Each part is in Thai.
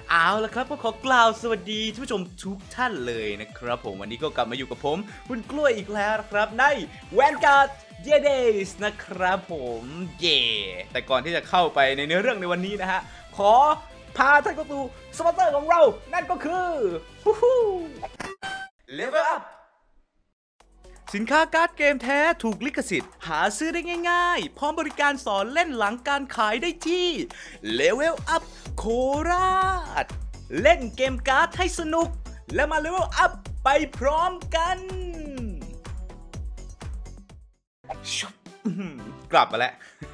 เอาละครับก็ขอกล่าวสวัสดีท่านผู้ชมทุกท่านเลยนะครับผมวันนี้ก็กลับมาอยู่กับผมคุณกล้วยอีกแล้วนะครับใน Vanguard Days นะครับผมเย่แต่ก่อนที่จะเข้าไปในเนื้อเรื่องในวันนี้นะฮะขอพาท่านเข้าสู่สปอนเซอร์ของเรานั่นก็คือ Level Upสินค้าการ์ดเกมแท้ถูกลิขสิทธิ์หาซื้อได้ง่ายๆพร้อมบริการสอนเล่นหลังการขายได้ที่ Level Up โคราชเล่นเกมการ์ดให้สนุกและมา Level Up ไปพร้อมกันกลับมาแล้ว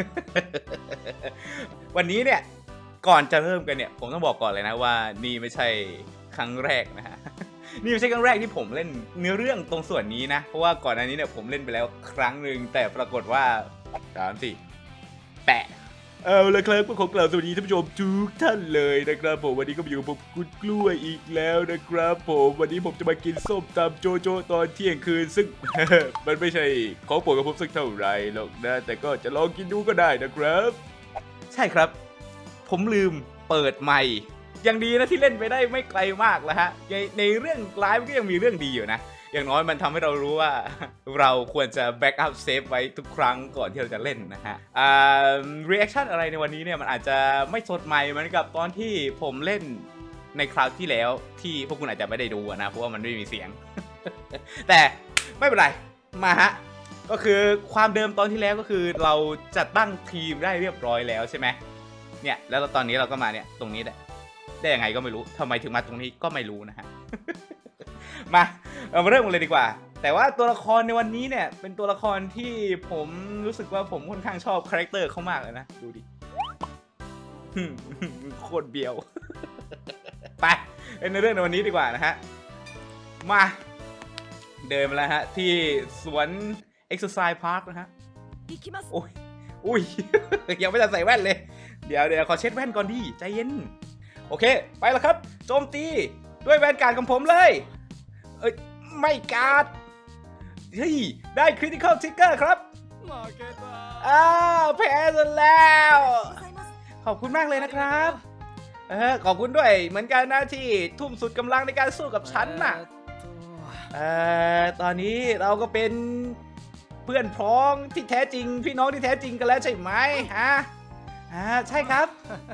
วันนี้เนี่ยก่อนจะเริ่มกันเนี่ยผมต้องบอกก่อนเลยนะว่านี่ไม่ใช่ครั้งแรกนะฮะนี่ไม่ใช่ครั้งแรกที่ผมเล่นเนื้อเรื่องตรงส่วนนี้นะเพราะว่าก่อนหน้านี้เนี่ยผมเล่นไปแล้วครั้งหนึ่งแต่ปรากฏว่า3-4แปะเอาละครับก็ขอกล่าวสวัสดีท่านผู้ชมทุกท่านเลยนะครับผมวันนี้ก็อยู่กับผมคุณกล้วยอีกแล้วนะครับผมวันนี้ผมจะมากินส้มตำโจโจตอนเที่ยงคืนซึ่ง มันไม่ใช่ของโปรดกับผมสักเท่าไหร่หรอกนะแต่ก็จะลองกินดูก็ได้นะครับใช่ครับผมลืมเปิดไมค์ยังดีนะที่เล่นไปได้ไม่ไกลมากแล้วฮะในเรื่องไลฟ์ก็ยังมีเรื่องดีอยู่นะอย่างน้อยมันทำให้เรารู้ว่าเราควรจะแบ็กอัพเซฟไว้ทุกครั้งก่อนที่เราจะเล่นนะฮะรีแอคชั่นอะไรในวันนี้เนี่ยมันอาจจะไม่สดใหม่เหมือนกับตอนที่ผมเล่นในคราวที่แล้วที่พวกคุณอาจจะไม่ได้ดูนะเพราะว่ามันไม่มีเสียง แต่ไม่เป็นไรมาฮะก็คือความเดิมตอนที่แล้วก็คือเราจัดตั้งทีมได้เรียบร้อยแล้วใช่ไหมเนี่ยแล้วตอนนี้เราก็มาเนี่ยตรงนี้แหละได้ยังไงก็ไม่รู้ทำไมถึงมาตรงนี้ก็ไม่รู้นะฮะ มาเริ่มกันเลยดีกว่าแต่ว่าตัวละครในวันนี้เนี่ยเป็นตัวละครที่ผมรู้สึกว่าผมค่อนข้างชอบคาแรคเตอร์เขามากเลยนะดูดิ โคตรเบียว ไปในเรื่องในวันนี้ดีกว่านะฮะมาเดินมาแล้วฮะที่สวน Exercise Park นะฮะโอ้ยอุ้ย ยังไม่ทันใส่แว่นเลยเดี๋ยวขอเช็ดแว่นก่อนดิใจเย็นโอเคไปแล้วครับโจมตีด้วยแวนการ์ดของผมเลยไม่การ์ดเฮ้ยได้คริติคอลทริกเกอร์ครับแพ้ซะแล้วขอบคุณมากเลยนะครับขอบคุณด้วยเหมือนกันนะที่ทุ่มสุดกำลังในการสู้กับฉันน่ะตอนนี้เราก็เป็นเพื่อนพ้องที่แท้จริงพี่น้องที่แท้จริงกันแล้วใช่ไหมฮะใช่ครับ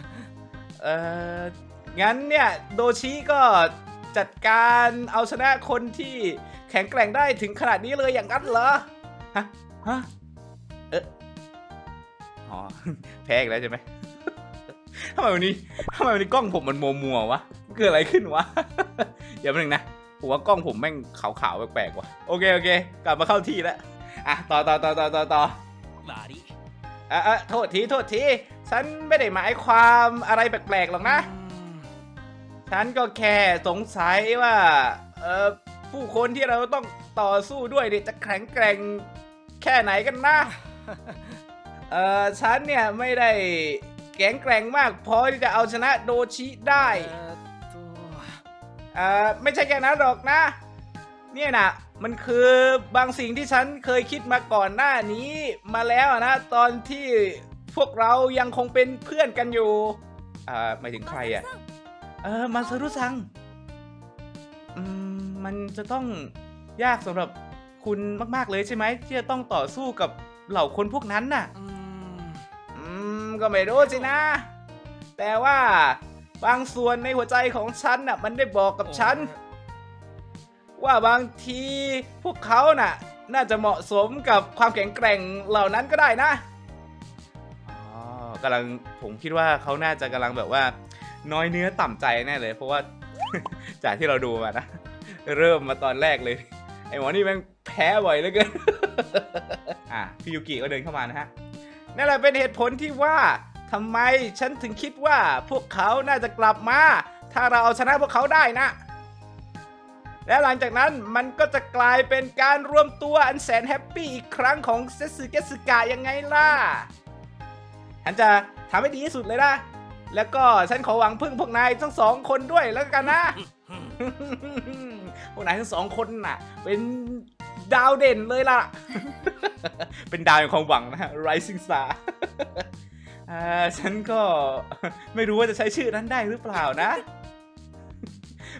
งั้นเนี่ยโดชิก็จัดการเอาชนะคนที่แข็งแกร่งได้ถึงขนาดนี้เลยอย่างนั้นเหรอฮะอ๋อแพ้อีกแล้วใช่ไหม ทำไมวันนี้กล้องผมมันมัววะเกิดอะไรขึ้นวะ เดี๋ยวแป๊บนึงนะผมว่ากล้องผมแม่งขาวๆแปลกๆว่ะโอเคกลับมาเข้าที่แล้วต่อโทษทีฉันไม่ได้หมายความอะไรแปลกๆหรอกนะฉันก็แค่สงสัยว่าผู้คนที่เราต้องต่อสู้ด้วยเนี่ยจะแข็งแกร่งแค่ไหนกันนะ ฉันเนี่ยไม่ได้แข็งแกร่งมากพอที่จะเอาชนะโดชิได้ไม่ใช่แค่นั้นหรอกนะเนี่ยนะมันคือบางสิ่งที่ฉันเคยคิดมาก่อนหน้านี้มาแล้วนะตอนที่พวกเรายังคงเป็นเพื่อนกันอยู่หมายถึงใครอ่ะมาซารุซังมันจะต้องยากสำหรับคุณมากๆเลยใช่ไหมที่จะต้องต่อสู้กับเหล่าคนพวกนั้นน่ะก็ไม่รู้สินะแต่ว่าบางส่วนในหัวใจของฉันน่ะมันได้บอกกับฉันว่าบางทีพวกเขาน่ะน่าจะเหมาะสมกับความแข็งแกร่งเหล่านั้นก็ได้นะผมคิดว่าเขาน่าจะกำลังแบบว่าน้อยเนื้อต่ำใจแน่เลยเพราะว่า จากที่เราดูมานะเริ่มมาตอนแรกเลยไอ้หมอนี่แม่งแพ้บ่อยเหลือเกิน พี่ยูกิก็เดินเข้ามานะฮะนั่นแหละเป็นเหตุผลที่ว่าทำไมฉันถึงคิดว่าพวกเขาน่าจะกลับมาถ้าเราเอาชนะพวกเขาได้นะและหลังจากนั้นมันก็จะกลายเป็นการรวมตัวอันแสนแฮปปี้อีกครั้งของเซสึเกสึกะยังไงล่ะฉันจะทำให้ดีที่สุดเลยนะแล้วก็ฉันขอหวังพึ่งพวกนายทั้งสองคนด้วยแล้วกันนะ พวกนายทั้งสองคนน่ะเป็นดาวเด่นเลยล่ะ เป็นดาวแห่งความหวังนะฮะ Rising Star ฉันก็ไม่รู้ว่าจะใช้ชื่อนั้นได้หรือเปล่านะ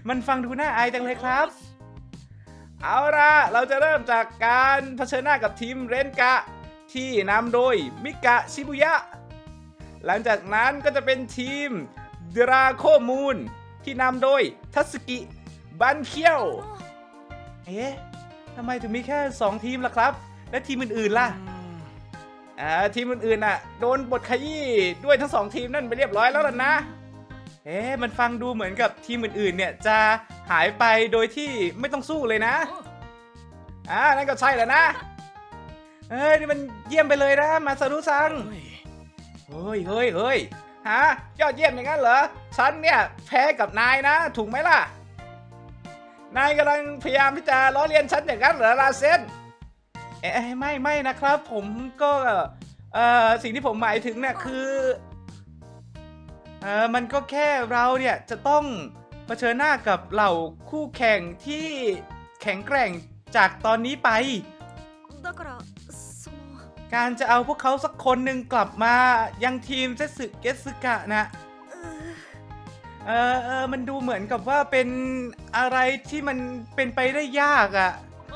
มันฟังดูน่าอายจังเลยครับเอาล่ะเราจะเริ่มจากการเผชิญหน้ากับทีมเรนกะที่นำโดยมิกะชิบุยะหลังจากนั้นก็จะเป็นทีมดราโคมูนที่นำโดยทัสึกิบันเคียวทำไมถึงมีแค่2ทีมล่ะครับและทีมอื่นๆล่ะทีมอื่นๆน่ะโดนบทขยี้ด้วยทั้ง2ทีมนั่นไปเรียบร้อยแล้วล่ะนะมันฟังดูเหมือนกับทีมอื่นๆเนี่ยจะหายไปโดยที่ไม่ต้องสู้เลยนะนั่นก็ใช่แหละนะนี่มันเยี่ยมไปเลยนะมาซารุซังเฮ้ยยอดเยี่ยมอย่างนั้นเหรอฉันเนี่ยแพ้กับนายนะถูกไหมล่ะนายกำลังพยายามที่จะล้อเลียนฉันอย่างนั้นเหรอลาเซนไม่นะครับผมก็สิ่งที่ผมหมายถึงเนี่ยคือมันก็แค่เราเนี่ยจะต้องเผชิญหน้ากับเหล่าคู่แข่งที่แข็งแกร่งจากตอนนี้ไปการจะเอาพวกเขาสักคนหนึ่งกลับมายังทีมเซสึเกสึกะนะมันดูเหมือนกับว่าเป็นอะไรที่มันเป็นไปได้ยากอ่ะ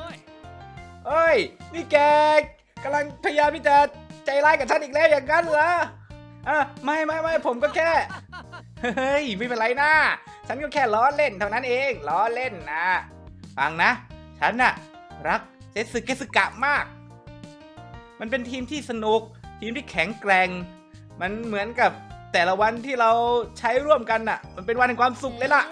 นี่แกกำลังพยายามที่จะใจร้ายกับฉันอีกแล้วอย่างนั้นเหรอไม่ผมก็แค่ไม่เป็นไรนะฉันก็แค่ล้อเล่นเท่านั้นเองล้อเล่นนะฟังนะฉันน่ะรักเซสึเกสึกะมากมันเป็นทีมที่สนุกทีมที่แข็งแกร่งมันเหมือนกับแต่ละวันที่เราใช้ร่วมกันน่ะมันเป็นวันแห่งความสุขเลยล่ะ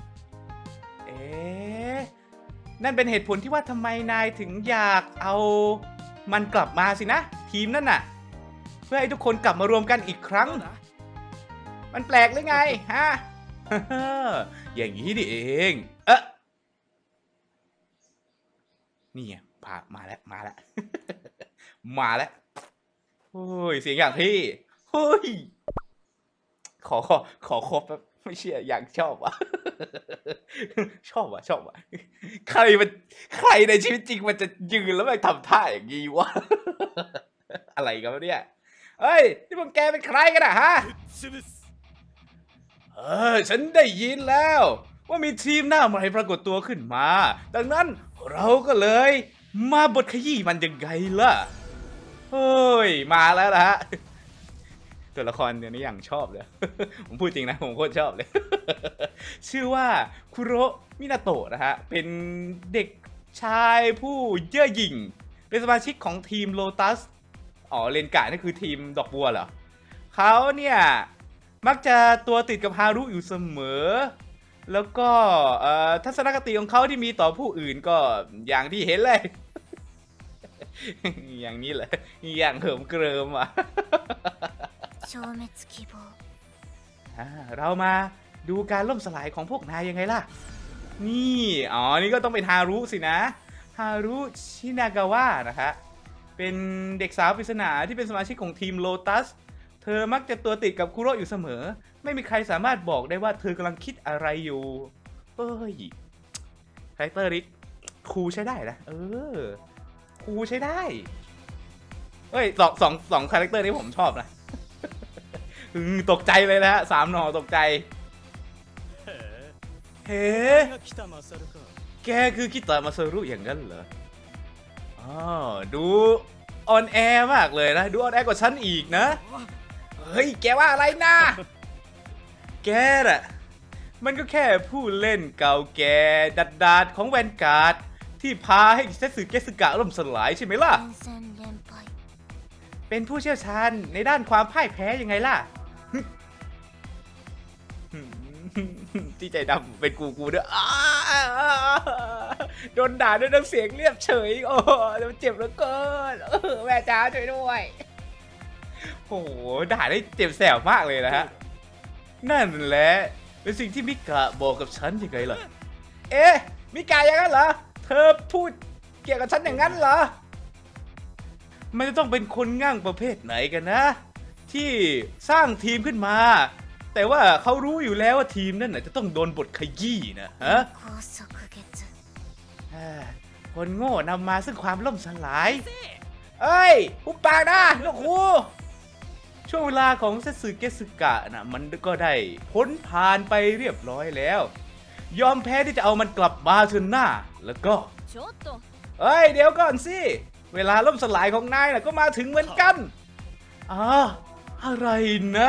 นั่นเป็นเหตุผลที่ว่าทำไมนายถึงอยากเอามันกลับมาสินะทีมนั่นน่ะเพื่อให้ทุกคนกลับมารวมกันอีกครั้งมันแปลกหรือไงฮะ อย่างนี้ดิเองนี่ไงมาแล้ว มาแล้วโอ้ยเสียงอย่างพี่เฮ้ยขอครบไม่เชื่ออย่างชอบว่ะ ชอบว่ะใครในชีวิตจริงมันจะยืนแล้วมันทำท่าอย่างนี้วะ อะไรกันวะเนี่ยนี่พวกแกเป็นใครกันอะฮะฉันได้ยินแล้วว่ามีทีมหน้าใหม่ปรากฏตัวขึ้นมาดังนั้นเราก็เลยมาบทขยี้มันยังไงล่ะมาแล้วนะฮะตัวละครเดี๋ยวนี้อย่างชอบเลย ผมพูดจริงนะผมโคตรชอบเลย ชื่อว่าคุโรมินาโตะนะฮะเป็นเด็กชายผู้เย่อหยิ่งเป็นสมาชิกของทีมโลตัสเรนกะนี่คือทีมดอกบัวเหรอเขาเนี่ยมักจะตัวติดกับฮารุอยู่เสมอแล้วก็ทัศนคติของเขาที่มีต่อผู้อื่นก็อย่างที่เห็นเลย อย่างนี้เลยอย่างเหิมเกริมอ่ะ เรามาดูการล่มสลายของพวกนายยังไงล่ะนี่นี่ก็ต้องเป็นฮารุสินะฮารุชินากาวะนะคะเป็นเด็กสาวปริศนาที่เป็นสมาชิกของทีมโลตัสเธอมักจะตัวติดกับคุโระอยู่เสมอไม่มีใครสามารถบอกได้ว่าเธอกำลังคิดอะไรอยู่คาแรคเตอร์นี้คูลใช้ได้นะคูลใช้ได้สองคาแรคเตอร์นี้ผมชอบนะ ตกใจเลยนะ3 หน่อตกใจแกคือคิตะมาซารุอย่างนั้นเหรอดูออนแอร์มากเลยนะดูออนแอร์กว่าฉันอีกนะแกว่าอะไรนะแกน่ะมันก็แค่ผู้เล่นเก่าแก่ดัดของแวนการ์ดที่พาให้เซสึเกสึกะล่มสลายใช่ไหมล่ะเป็นผู้เชี่ยวชาญในด้านความพ่ายแพ้ยังไงล่ะ ที่ใจดำเป็นกูด้วยโดนด่าด้วยน้ำเสียงเรียบเฉยมันเจ็บเหลือเกินแม่จ้าช่วยด้วยโอ้โหด่าได้เจ็บแสบมากเลยนะฮะนั่นแหละเป็นสิ่งที่มิกะบอกกับฉันยังไงล่ะมิกะอย่างนั้นเหรอเธอพูดเกี่ยวกับฉันอย่างนั้นเหรอมันจะต้องเป็นคนง่างประเภทไหนกันนะที่สร้างทีมขึ้นมาแต่ว่าเขารู้อยู่แล้วว่าทีมนั่นจะต้องโดนบทขยี้นะฮะคนโง่นำมาซึ่งความล่มสลายหุบปากนะลูกครูช่วงเวลาของเซสึเกสึกะนะมันก็ได้พ้นผ่านไปเรียบร้อยแล้วยอมแพ้ที่จะเอามันกลับมาเถอะหน้าแล้วก็เอ้ยเดี๋ยวก่อนสิเวลาล่มสลายของนายน่ะก็มาถึงเหมือนกันอะไรนะ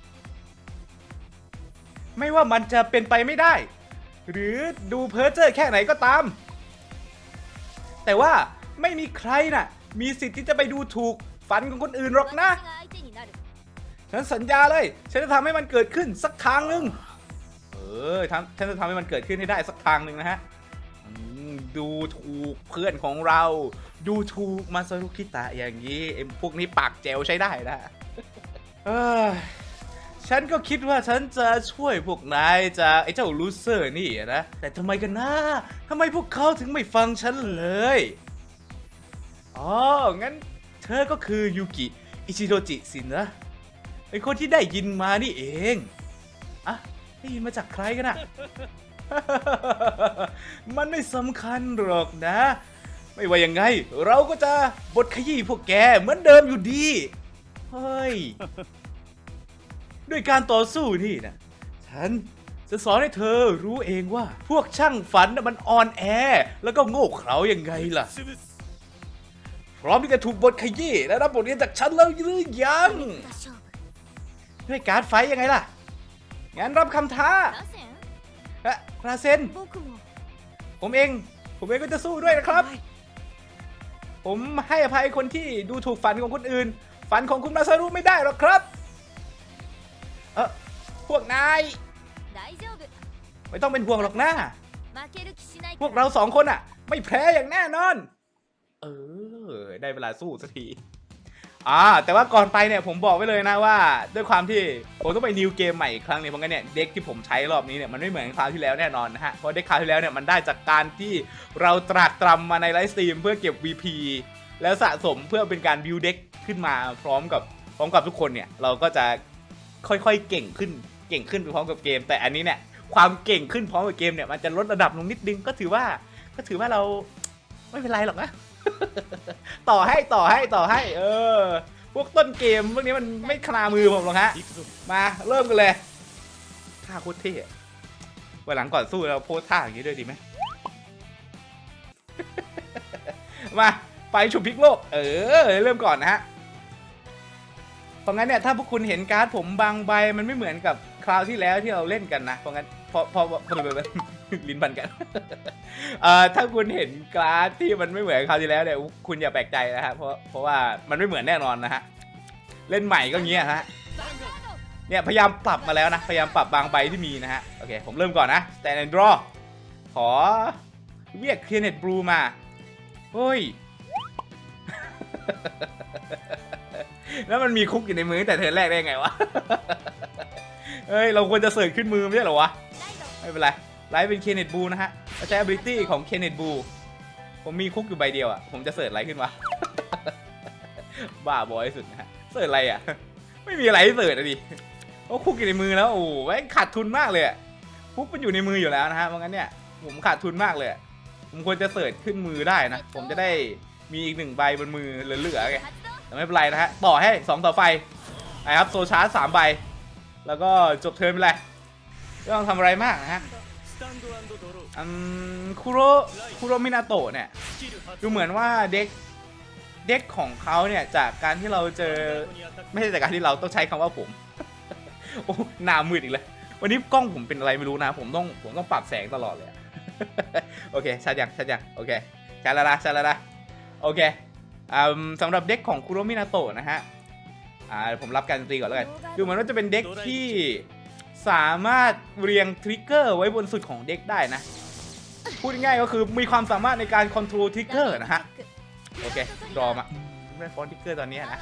ไม่ว่ามันจะเป็นไปไม่ได้หรือดูเพ้อเจ้อแค่ไหนก็ตามแต่ว่าไม่มีใครน่ะมีสิทธิ์ที่จะไปดูถูกฝันของคนอื่นหรอกนะฉันสัญญาเลยฉันจะทำให้มันเกิดขึ้นสักทางหนึ่งฉันจะทำให้มันเกิดขึ้นให้ได้สักทางหนึ่งนะฮะดูถูกเพื่อนของเราดูถูกมาซารุคิตะอย่างนี้ไอ้พวกนี้ปากแจ๋วใช้ได้นะฉันก็คิดว่าฉันจะช่วยพวกนายจากไอ้เจ้าลูเซอร์นี่นะแต่ทำไมกันนะทำไมพวกเขาถึงไม่ฟังฉันเลยงั้นเธอก็คือยูกิอิชิโรจิสินะเป็นคนที่ได้ยินมานี่เองได้ยินมาจากใครกันนะ มันไม่สำคัญหรอกนะไม่ว่ายังไงเราก็จะบดขยี้พวกแกเหมือนเดิมอยู่ดีเฮ้ย ด้วยการต่อสู้นี่นะฉันจะสอนให้เธอรู้เองว่าพวกช่างฝันมันอ่อนแอแล้วก็โง่เขลายังไงล่ะพร้อมที่จะถูกบทขยี้และรับบทเรียนจากฉันแล้วหรือยังด้วยการไฟยังไงล่ะงั้นรับคำท้าราเซนผมเองก็จะสู้ด้วยนะครับผมให้อภัยคนที่ดูถูกฝันของคนอื่นฝันของคุณมาซารุไม่ได้หรอกครับพวกนายไม่ต้องเป็นห่วงหรอกนะพวกเราสองคนอ่ะไม่แพ้อย่างแน่นอนได้เวลาสู้สักทีแต่ว่าก่อนไปเนี่ยผมบอกไว้เลยนะว่าด้วยความที่ผมต้องไปนิวเกมใหม่อีกครั้งนึงเพราะงั้นเนี่ยเด็กที่ผมใช้รอบนี้เนี่ยมันไม่เหมือนคราวที่แล้วแน่นอนนะฮะเพราะเด็กคราวที่แล้วเนี่ยมันได้จากการที่เราตรากตรำมาในไลฟ์สตรีมเพื่อเก็บ VP แล้วสะสมเพื่อเป็นการบิวเด็กขึ้นมาพร้อมกับทุกคนเนี่ยเราก็จะค่อยๆเก่งขึ้นไปพร้อมกับเกมแต่อันนี้เนี่ยความเก่งขึ้นพร้อมกับเกมเนี่ยมันจะลดระดับลงนิดนึงก็ถือว่าเราไม่เป็นไรหรอกนะต่อให้พวกต้นเกมพวกนี้มันไม่คลามือผมหรอกฮะมาเริ่มกันเลยท่าโคตรเท่วันหลังก่อนสู้เราโพสท่าอย่างนี้ด้วยดีไหม มาไปฉุบพลิกโลกเริ่มก่อนนะฮะเพราะงั้นเนี่ยถ้าพวกคุณเห็นการ์ดผมบางใบมันไม่เหมือนกับคราวที่แล้วที่เราเล่นกันนะเพราะงั้นพอลิ้นพันกัน ถ้าคุณเห็นการ์ดที่มันไม่เหมือนคราวที่แล้วเนี่ยคุณอย่าแปลกใจนะฮะเพราะว่ามันไม่เหมือนแน่นอนนะฮะเล่นใหม่ก็เงี้ยฮะเนี่ยพยายามปรับมาแล้วนะพยายามปรับบางใบที่มีนะฮะโอเคผมเริ่มก่อนนะ Stand and Draw ขอเรียก Kenneth Blue มาเฮ้ย แล้วมันมีคุกอยู่ในมือแต่เธอแรกได้ไงวะ เฮ้ยเราควรจะเสิร์ชขึ้นมือไม่ใช่เหรอวะไม่เป็นไรไลฟ์เป็น Kenneth Blue นะฮะใช้ ability ของ Kenneth Blue ผมมีคุกอยู่ใบเดียวอ่ะผมจะเสิร์ชอะไรขึ้นวะ บ้าบอยสุดนะฮะเสิร์ชอะไรอ่ะไม่มีอะไรให้เสิร์ชอะดิเพราะคุกอยู่ในมือแล้วโอ้แม่งขาดทุนมากเลยคุกมันอยู่ในมืออยู่แล้วนะฮะเพราะงั้นเนี่ยผมขาดทุนมากเลยผมควรจะเสิร์ชขึ้นมือได้นะผมจะได้มีอีก1ใบบนมือเหลือๆไงแต่ไม่เป็นไรนะฮะต่อให้2ต่อไฟนะครับโซชาร์จ3ใบแล้วก็จบเทิร์นไปเลยไม่ต้องทำอะไรมากนะฮะคุโรมินาโตะเนี่ยดูเหมือนว่าเด็กของเขาเนี่ยจากการที่เราเจอไม่ใช่จากการที่เราต้องใช้คำว่าผม โอ้หน้ามืดอีกเลยวันนี้กล้องผมเป็นอะไรไม่รู้นะผมต้องปรับแสงตลอดเลย โอเคชัดยังโอเคชัดแล้วนะโอเคสำหรับเด็กของคุโรมินาโตะนะฮะผมรับการตีก่อนแล้วกันดูเหมือนว่าจะเป็นเด็กที่สามารถเรียงทริกเกอร์ไว้บนสุดของเด็กได้นะพูดง่ายๆก็คือมีความสามารถในการคอนโทรลทริกเกอร์นะฮะโอเครอมาไม่ฟอนทริกเกอร์ตอนนี้นะ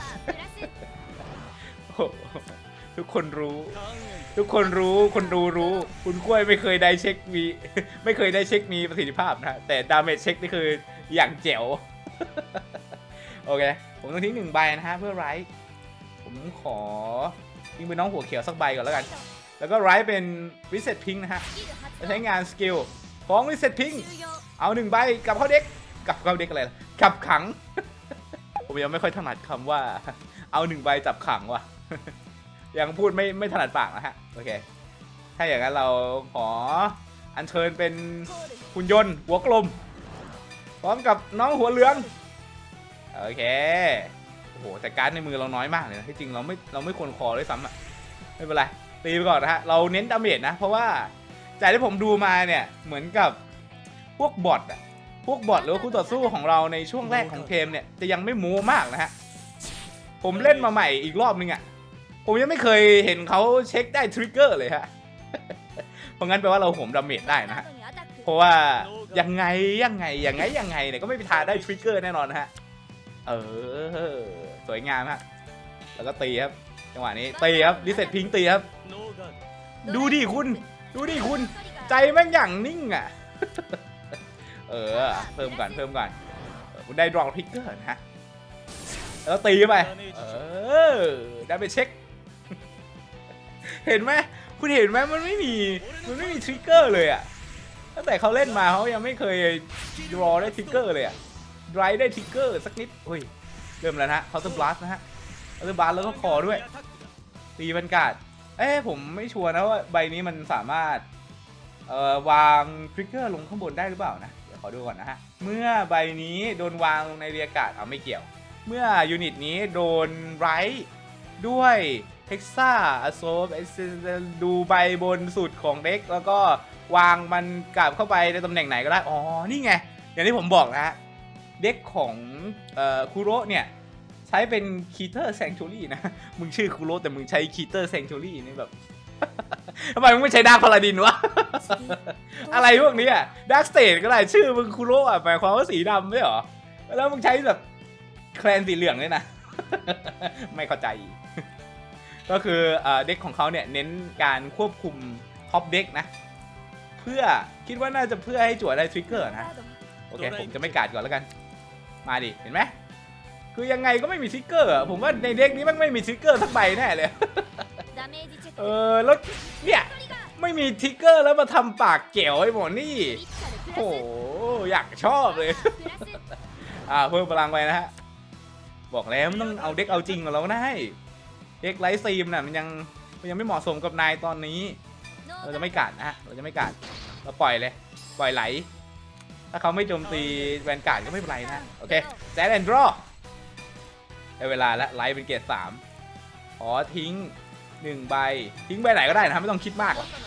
ทุกคนรู้คนดูรู้คุณกล้วยไม่เคยได้เช็คมีไม่เคยได้เช็คมีประสิทธิภาพนะแต่ดาเมจเช็คนี่คืออย่างแจ๋ว โอเคผมต้องทิ้ง1ใบนะฮะเพื่อไรท์ผมขอทิ้งเป็นน้องหัวเขียวสักใบก่อนแล้วกันแล้วก็ไรท์เป็น Reset Pink นะฮะจะใช้งานสกิลของ Reset Pink เอา1ใบกับเข้าเด็กอะไรกับขัง ผมยังไม่ค่อยถนัดคำว่าเอา1ใบจับขังว่ะ ยังพูดไม่ถนัดปากนะฮะโอเคถ้าอย่างนั้นเราขออัญเชิญเป็นหุ่นยนต์หัวกลมพร้อมกับน้องหัวเหลืองโอเคโอ้โหแต่การ์ดในมือเราน้อยมากเลยนะที่จริงเราไม่ควรคอด้วยซ้ำอ่ะไม่เป็นไรตีไปก่อนนะฮะเราเน้นดาเมจนะเพราะว่าจากที่ผมดูมาเนี่ยเหมือนกับพวกบอทอะพวกบอทหรือว่าคู่ต่อสู้ของเราในช่วงแรกของเกมเนี่ยจะยังไม่มูมากนะฮะผมเล่นมาใหม่อีกรอบนึงอะผมยังไม่เคยเห็นเขาเช็คได้ทริกเกอร์เลยฮะเพราะงั้นแปลว่าเราโหมดาเมจได้นะฮะเพราะว่ายังไงเนี่ยก็ไม่มีทางได้ทริกเกอร์แน่นอนนะฮะสวยงามฮะแล้วก็ตีครับจังหวะนี้ตีครับรีเซ็ตพิงตีครับดูดิคุณใจแม่งอย่างนิ่งอ่ะเพิ่มก่อนคุณได้ดรอปทริกเกอร์นะฮะแล้วตีไปได้ไปเช็คเห็นไหมคุณเห็นไหมมันไม่มีทริกเกอร์เลยอ่ะตั้งแต่เขาเล่นมาเขายังไม่เคยดรอได้ทริกเกอร์เลยอ่ะดรายได้ทริกเกอร์สักนิดเฮ้ยเริ่มแล้วนะเคาน์เตอร์บลัสนะฮะเคาน์เตอร์บลัสแล้วก็คอด้วยตีบรรกาศผมไม่ชัวร์นะว่าใบนี้มันสามารถวางทริกเกอร์ลงข้างบนได้หรือเปล่านะเดี๋ยวขอดูก่อนนะฮะเมื่อใบนี้โดนวางลงในเรียกาศไม่เกี่ยวเมื่อยูนิตนี้โดนไรท์ด้วยเท็กซ่าอโซฟดูใบบนสุดของเด็กแล้วก็วางมันกลับเข้าไปในตำแหน่งไหนก็ได้อ๋อนี่ไงอย่างที่ผมบอกนะฮะเด็กของคูโร่เนี่ยใช้เป็นคีเตอร์แซงชูรี่นะมึงชื่อคูโร่แต่มึงใช้คีเตอร์แซงชูรี่นี่แบบทำไมมึงไม่ใช้ดาร์คพาลาดินวะ อะไรพวกนี้อ่ะดาร์คสเตทก็ได้ชื่อมึงคูโร่หมายความว่าสีดำไม่หรอแล้วมึงใช้แบบแคลนสีเหลืองเลยนะ ไม่เข้าใจก็คือเด็กของเขาเนี่ยเน้นการควบคุมท็อปเด็กนะเพื่อคิดว่าน่าจะเพื่อให้จั่วได้ทริกเกอร์นะโอเคผมจะไม่กาดก่อนแล้วกันมาดิเห็นไหมคือยังไงก็ไม่มีทริกเกอร์ผมว่าในเด็กนี้มันไม่มีทริกเกอร์สักใบแน่เลยแล้วเนี่ยไม่มีทริกเกอร์แล้วมาทำปากเก๋วไอ้หมอนี่โอ้อยากชอบเลยเพิ่มพลังไปนะฮะบอกแล้วมันต้องเอาเด็กเอาจริงกับเราได้เด็กไลท์ซีมน่ะมันยังไม่เหมาะสมกับนายตอนนี้เราจะไม่กัดนะฮะเราปล่อยเลยปล่อยไหลถ้าเขาไม่โจมตีแวนการ์ดก็ไม่เป็นไรนะโอเคแซดแอนด์ดรอได้เวลาแล้วไลท์เป็นเกรด3ขอทิ้ง1ใบทิ้งใบไหนก็ได้นะไม่ต้องคิดมากหรอก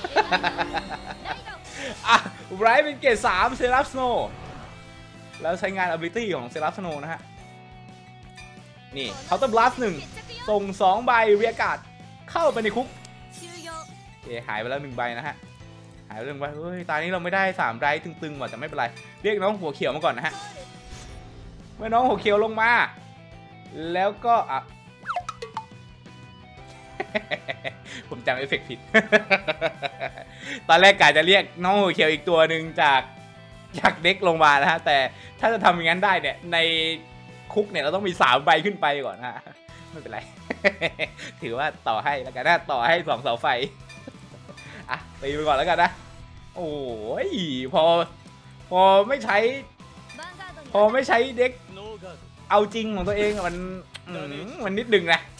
ไลท์เป็นเกรด3เซราฟสโนแล้วใช้งาน ability ของเซราฟสโนนะฮะนี่เคาน์เตอร์บลัส1ส่ง2ใบเรียกการ์ดเข้าไปในคุกหายไปแล้ว1ใบนะฮะหายไป1ใบเฮ้ยตอนนี้เราไม่ได้3ไรตึงๆว่ะแต่ไม่เป็นไรเรียกน้องหัวเขียวมาก่อนนะฮะเมื่อน้องหัวเขียวลงมาแล้วก็ผมจำเอฟเฟกต์ผิด ตอนแรกกะจะเรียกน้องหัวเขียวอีกตัวหนึ่งจากเด็กลงมานะฮะแต่ถ้าจะทำอย่างนั้นได้เนี่ยในคุกเนี่ยเราต้องมี3ใบขึ้นไปก่อนฮะไม่เป็นไร ถือว่าต่อให้แล้วกันนะต่อให้2เสาไฟตีไปก่อนแล้วกันนะโอ้ยพอไม่ใช้เด็กเอาจริงของตัวเองมันนิดนึงนะ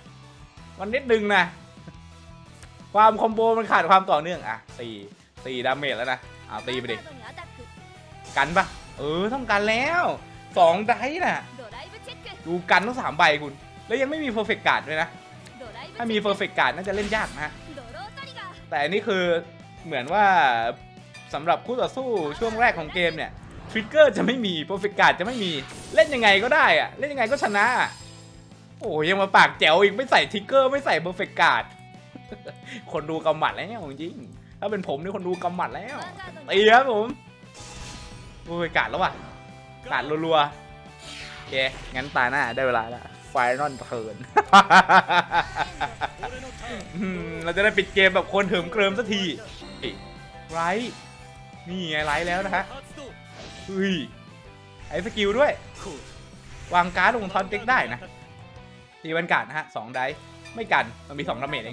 ความคอมโบมันขาดความต่อเนื่องตีดาเมจแล้วนะตีไปดิกันปะต้องกันแล้ว2ไดร์น่ะดูกันต้อง3ใบคุณแล้วยังไม่มี perfect card ด้วยนะถ้ามี perfect card น่าจะเล่นยากนะฮะแต่อันนี้คือเหมือนว่าสำหรับคู่ต่อสู้ช่วงแรกของเกมเนี่ยทริกเกอร์จะไม่มี perfect card จะไม่มีเล่นยังไงก็ได้อะเล่นยังไงก็ชนะโอ้ยังมาปากแจ๋วอีกไม่ใส่ทริกเกอร์ไม่ใส่ perfect card คนดูกำหมัดแล้วเนี่ยจริงถ้าเป็นผมนี่คนดูกำหมัดแล้วตีครับผมโอ้ยกาดแล้วว่ะกาดรัวๆโอเคงั้นตาหน้าได้เวลาแล้วไฟนอลเทิร์นเราจะได้ปิดเกมแบบคนเหิมเกริมสักทีไรนี่ไงไรแล้วนะฮะไอ้สกิลด้วยวางการ์ดลงทอนเด็กได้นะตีบรรกาศนะฮะ2ไดไม่กันมันมี2ดาเมจเอง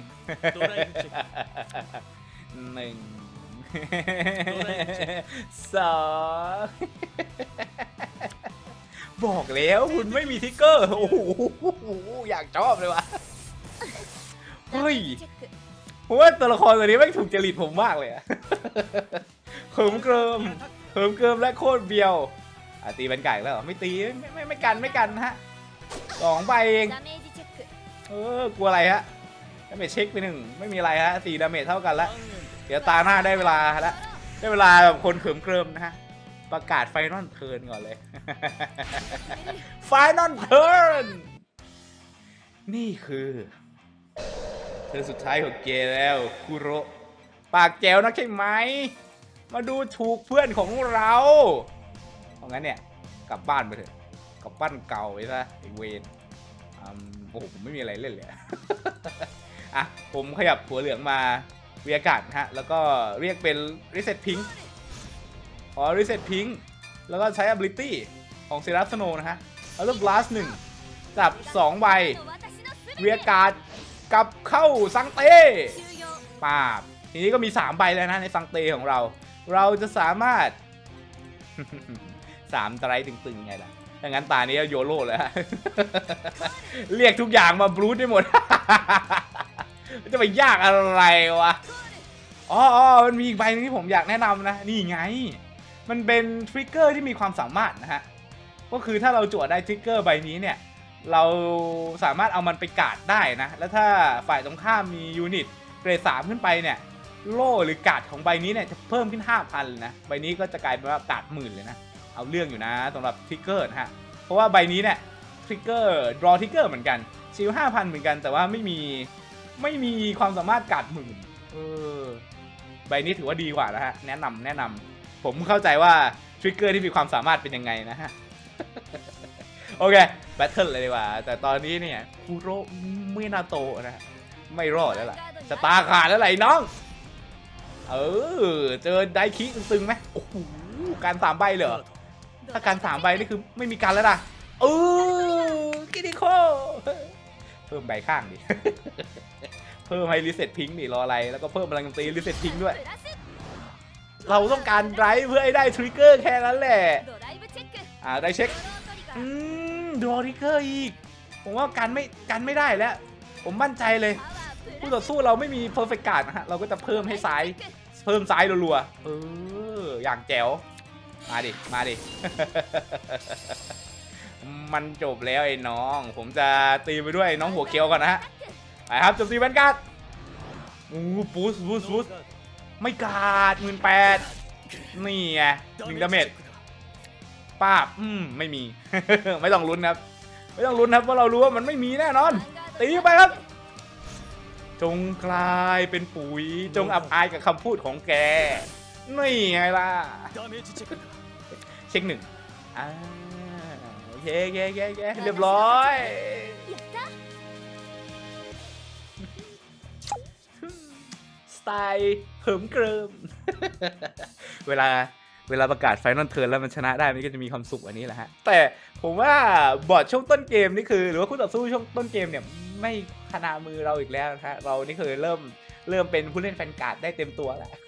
1 2บอกแล้วคุณไม่มีทิกเกอร์โอ้โหอยากชอบเลยว่ะเฮ้ยผมว่าตัวละครตัวนี้ไม่ถูกจริตผมมากเลยอะเขิมเกริมและโคตรเบียวตีเป็นไก่แล้วเหรอไม่ตีไม่กันฮะ2 ใบเองกลัวอะไรฮะดาเมจเช็คไป1ไม่มีอะไรฮะ4 ดาเมจเท่ากันแล้วเดี๋ยวตาหน้าได้เวลาแล้วได้เวลาแบบคนเขิมเกริมนะฮะประกาศไฟนอลเทิร์นก่อนเลยไฟนอลเทิร์นนี่คือเธอสุดท้ายของเกแล้วคุโระปากแจ๋วนักใช่ไหมมาดูถูกเพื่อนของเราเพราะงั้นเนี่ยกลับบ้านไปเถอะกลับบ้านเก่าไปซะไอเวนโอ้โหผมไม่มีอะไรเล่นเลยอ่ะผมขยับหัวเหลืองมาวิอากาศฮะแล้วก็เรียกเป็น Reset Pink ขอ Reset Pink แล้วก็ใช้ Ability ของเซรัสโนนะฮะแล้วก็ Blast 1จับ2 ใบวิอากาศกลับเข้าซังเต้ป้าบทีนี้ก็มี3 ใบแล้วนะในซังเต้ของเราจะสามารถ3 ไตรตึงๆไงล่ะดังนั้นตานี้โยโร่เลยฮะเรียกทุกอย่างมาบลูดได้หมดจะไปยากอะไรวะอ๋อมันมีอีกใบนึงที่ผมอยากแนะนำนะนี่ไงมันเป็นทริกเกอร์ที่มีความสามารถนะฮะก็คือถ้าเราจั่วได้ทริกเกอร์ใบนี้เนี่ยเราสามารถเอามันไปการ์ดได้นะแล้วถ้าฝ่ายตรงข้ามมียูนิตเกรด 3ขึ้นไปเนี่ยโล่หรือการ์ดของใบนี้เนี่ยจะเพิ่มขึ้น 5,000 เลยนะใบนี้ก็จะกลายเป็นว่าการ์ด10,000เลยนะเอาเรื่องอยู่นะสำหรับทริกเกอร์นะฮะเพราะว่าใบนี้เนี่ยทริกเกอร์ดรอทริกเกอร์เหมือนกันชิล 5,000 เหมือนกันแต่ว่าไม่มีความสามารถการ์ด10,000ใบนี้ถือว่าดีกว่านะฮะแนะนำผมเข้าใจว่าทริกเกอร์ที่มีความสามารถเป็นยังไงนะฮะโอเคแบทเทิลเลยดีกว่าแต่ตอนนี้เนี่ยคุโระมินาโตะนะไม่รอดแล้วล่ะจะตาขาดแล้วไหลน้องเจอไดคิตึงๆไหมโอ้โหการ3 ใบเหรอถ้าการ3 ใบนี่คือไม่มีการแล้วนะกินิโคเพิ่มใบข้างดิเพิ่มให้รีเซ็ตพิงค์ดิรออะไรแล้วก็เพิ่มพลังตีรีเซ็ตพิงค์ด้วยเราต้องการไดรฟ์เพื่อให้ได้ทริกเกอร์แค่นั้นแหละได้เช็คดรอทริกเกอร์อีกผมว่ากันไม่ได้แล้วผมมั่นใจเลยผู้ต่อสู้เราไม่มีเพอร์เฟกต์การ์ดนะฮะเราก็จะเพิ่มให้ซ้ายรัวๆอย่างแจ๋วมาดิ มันจบแล้วไอ้น้องผมจะตีไปด้วยน้องหัวเขียวก่อนนะฮะไปครับโจมตีแวนการ์ดบูสไม่การ์ด18,000นี่ไง1 ดาเมจป้าบไม่มี ไม่ต้องลุ้นครับเพราะเรารู้ว่ามันไม่มีแน่นอนตีไปครับจงกลายเป็นปุ๋ยจงอับอายกับคำพูดของแกนี่ไงล่ะเช็ค1โอเคเรียบร้อยสไตล์เหิมเกริม เวลาประกาศไฟนอลเทิร์นแล้วมันชนะได้มันก็จะมีความสุขอันนี้แหละฮะแต่ผมว่าบอร์ดช่วงต้นเกมนี่คือหรือว่าคู่ต่อสู้ช่วงต้นเกมเนี่ยไม่ขนามือเราอีกแล้วนะฮะเรานี่คือเริ่มเป็นผู้เล่นแฟนการ์ดได้เต็มตัวแล้ว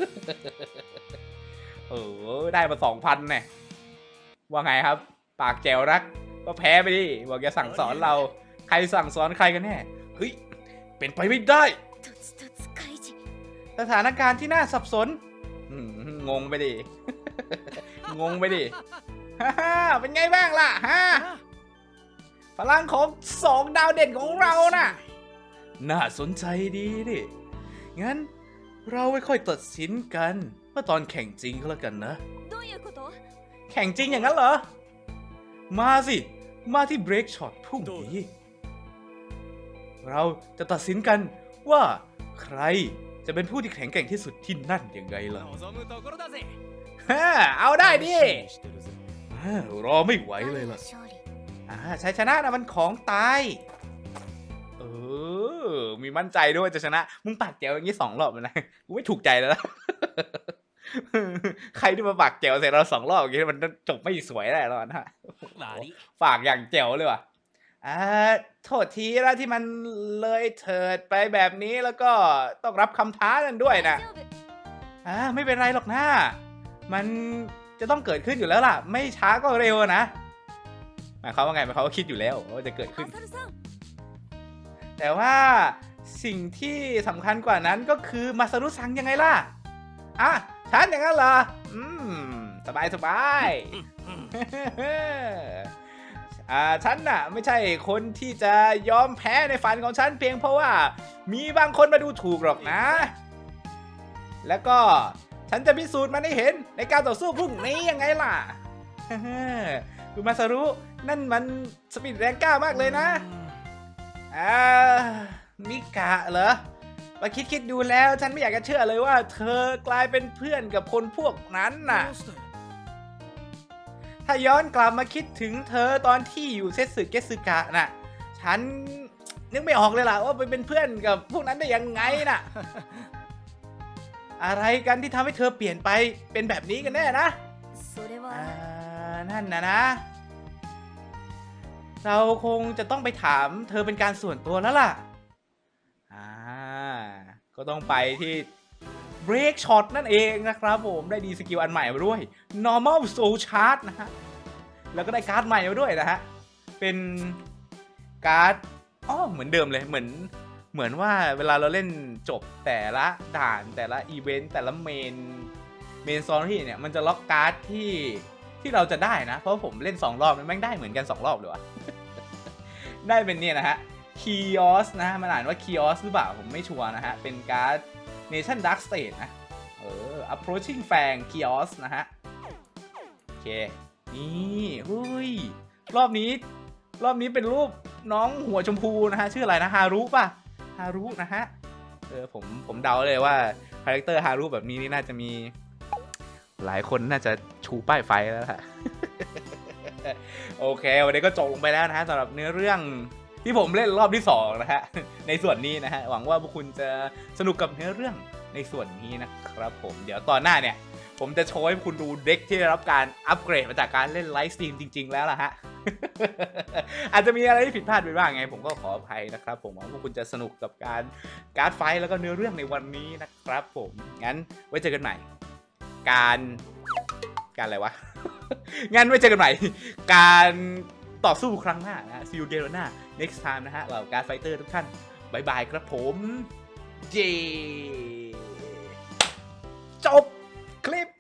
ได้มา 2,000 เนี่ยว่าไงครับปากแจ๋วรักก็แพ้ไปดิบอกจะสั่งสอนเราใครสั่งสอนใครกันแน่เฮ้ยเป็นไปไม่ได้สถานการณ์ที่น่าสับสนงงไปดิ เป็นไงบ้างล่ะฮะพลังของ2 ดาวเด่นของเราน่ะน่าสนใจดีดิงั้นเราไม่ค่อยตัดสินกันเมื่อตอนแข่งจริงก็แล้วกันนะแข่งจริงอย่างนั้นเหรอมาที่เบรกช็อตพรุ่งนี้เราจะตัดสินกันว่าใครจะเป็นผู้ที่แข็งแกร่งที่สุดที่นั่นยังไงล่ะเอาได้ดิรอไม่ไหวเลยล่ะชัยชนะนะมันของตายมีมั่นใจด้วยจะชนะมึงปากแจ๋วอย่างนี้2 รอบนะกูไม่ถูกใจแล้วนะใครที่มาปากแจ๋วใส่เรา2 รอบอย่างนี้มันจบไม่สวยแน่นอนฮะฝากอย่างแจ๋วเลยว่ะโทษทีแล้วที่มันเลยเถิดไปแบบนี้แล้วก็ต้องรับคำท้ากันด้วยนะไม่เป็นไรหรอกนะมันจะต้องเกิดขึ้นอยู่แล้วล่ะไม่ช้าก็เร็วนะหมายความว่าไงหมายความว่าคิดอยู่แล้วว่าจะเกิดขึ้นแต่ว่าสิ่งที่สำคัญกว่านั้นก็คือมาซารุซังยังไงล่ะอ่ะฉันอย่างนั้นเหรอสบายฉันน่ะไม่ใช่คนที่จะยอมแพ้ในฝันของฉันเพียงเพราะว่ามีบางคนมาดูถูกหรอกนะแล้วก็ฉันจะพิสูจน์มันให้เห็นในการต่อสู้พรุ่งนี้ยังไงล่ะคุณมาซารุนั่นมันสปิริตแรงกล้ามากเลยนะมิกะเหรอมาคิดดูแล้วฉันไม่อยากจะเชื่อเลยว่าเธอกลายเป็นเพื่อนกับคนพวกนั้นน่ะถ้าย้อนกลับมาคิดถึงเธอตอนที่อยู่เซสึเกสึกะน่ะฉันนึกไม่ออกเลยล่ะว่าไปเป็นเพื่อนกับพวกนั้นได้ยังไงน่ะ อะไรกันที่ทำให้เธอเปลี่ยนไปเป็นแบบนี้กันแน่นะนั่นนะเราคงจะต้องไปถามเธอเป็นการส่วนตัวแล้วล่ะก็ต้องไปที่ break shot นั่นเองนะครับผมได้ดีสกิลอันใหม่มาด้วย normal soul charge นะฮะแล้วก็ได้การ์ดใหม่มาด้วยนะฮะเป็นการ์ดเหมือนเดิมเลยเหมือนว่าเวลาเราเล่นจบแต่ละด่านแต่ละอีเวนต์แต่ละเมนซอนที่เนี่ยมันจะล็อกการ์ดที่เราจะได้นะเพราะผมเล่น2รอบมันแม่งได้เหมือนกัน2รอบเลยวะ ได้เป็นเนี่ยนะฮะ Kios นะมันอ่านว่า Kios หรือเปล่าผมไม่ชัวร์นะฮะเป็นการ์ด Nation Dark State นะApproaching Fang Kios นะฮะโอเคนี่เฮ้ยรอบนี้เป็นรูปน้องหัวชมพูนะฮะชื่ออะไรนะฮารุป่ะฮารุนะฮะผมเดาเลยว่าคาแรคเตอร์ฮารุแบบนี้นี่น่าจะมีหลายคนน่าจะชูป้ายไฟแล้วค่ะ โอเควันนี้ก็จบลงไปแล้วนะฮะสำหรับเนื้อเรื่องที่ผมเล่นรอบที่2นะฮะในส่วนนี้นะฮะหวังว่าพวกคุณจะสนุกกับเนื้อเรื่องในส่วนนี้นะครับผมเดี๋ยวตอนหน้าเนี่ยผมจะโชว์ให้คุณดูเด็กที่ได้รับการอัปเกรดมาจากการเล่นไลฟ์สตรีมจริงๆแล้วล่ะฮะ อาจจะมีอะไรที่ผิดพลาดไปบ้างไงผมก็ขออภัยนะครับผมหวังว่าพวกคุณจะสนุกกับการไฟท์แล้วก็เนื้อเรื่องในวันนี้นะครับผมงั้นไว้เจอกันใหม่การอะไรวะ งั้นไว้เจอกันใหม่การต่อสู้ครั้งหน้านะ See you again next time นะฮะเหล่าการไฟเตอร์ทุกท่านบายบายครับผมเจจบคลิป